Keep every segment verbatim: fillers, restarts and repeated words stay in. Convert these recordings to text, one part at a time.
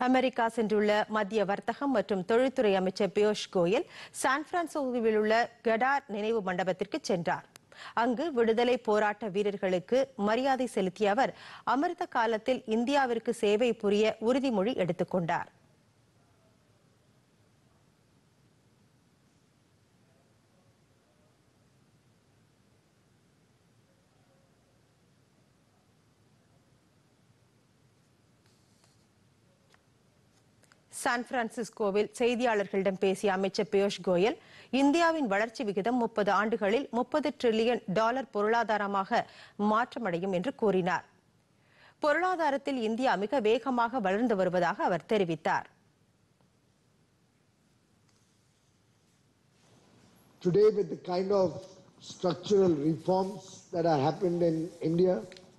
America சென்றுள்ள மத்திய வர்த்தகம் மற்றும் தொழில்துறை அமைச்சர் பியூஷ் கோயல் சான் பிரான்சிஸ்கோவில் உள்ள கடார் நினைவு மண்டபத்திற்கு சென்றார். அங்கு விடுதலை போராட்ட வீரர்களுக்கு மரியாதை செலுத்திய அவர் அமிர்த காலத்தில் இந்தியாவிற்கு சேவை புரிய உறுதிமொழி எடுத்துக் கொண்டார். சான் பிரான்சிஸ்கோவில் செய்தியாளர்களிடம் பேசிய அமைச்சர் பியூஷ் கோயல் இந்தியாவின் வளர்ச்சி விகிதம் முப்பது ஆண்டுகளில் முப்பது டிரில்லியன் டாலர் பொருளாதாரமாக மாற்றமடையும் என்று கூறினார். பொருளாதாரத்தில் இந்தியா மிக வேகமாக வளர்ந்து வருவதாக அவர் தெரிவித்தார். Today, with the kind of structural reforms that have happened in India,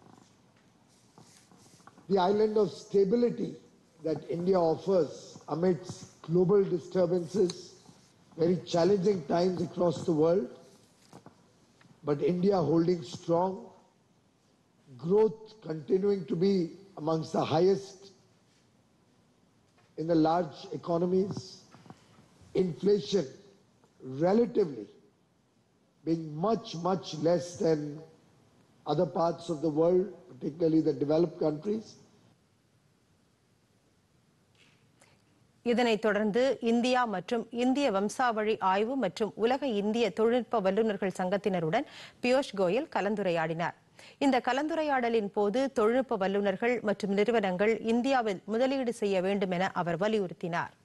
the island of stability that India offers amidst global disturbances, very challenging times across the world, but India holding strong, growth continuing to be amongst the highest in the large economies, inflation relatively being much, much less than other parts of the world, particularly the developed countries. இதனைத் தொடர்ந்து India மற்றும் இந்திய வம்சாவழி ஆய்வு மற்றும் உலக இந்திய தொழில்நுட்ப வல்லுநர்கள் சங்கத்தினருடன் பியூஷ் கோயல் கலந்துரையாடினார். இந்த கலந்துரையாடலின் போது தொழில்நுட்ப வல்லுநர்கள் மற்றும் நிறுவனங்கள் இந்தியாவில் முதலீடு செய்ய வேண்டும் என அவர் வலியுறுத்தினார்.